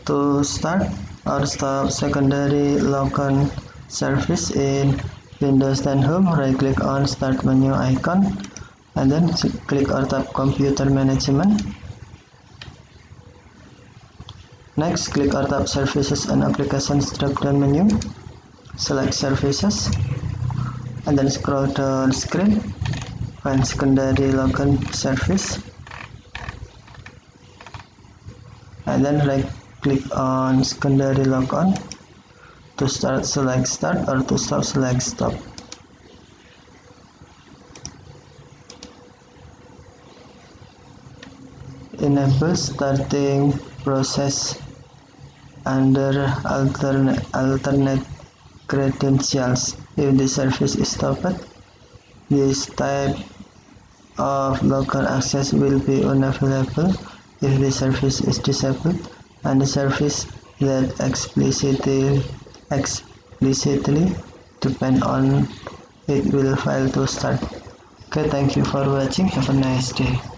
To start or stop secondary lock-on service in Windows 10 Home, right-click on Start menu icon and then click or tap Computer Management. Next, click or tap Services and Applications drop-down menu. Select Services and then scroll down screen. Find Secondary Lock-on Service and then right-click on Secondary Lock-on. To start, select Start, or to stop, select Stop. Enable starting process under alternate credentials. If the service is stopped, this type of local access will be unavailable. If the service is disabled, and the service that explicitly depend on it will fail to start. Okay, thank you for watching. Have a nice day.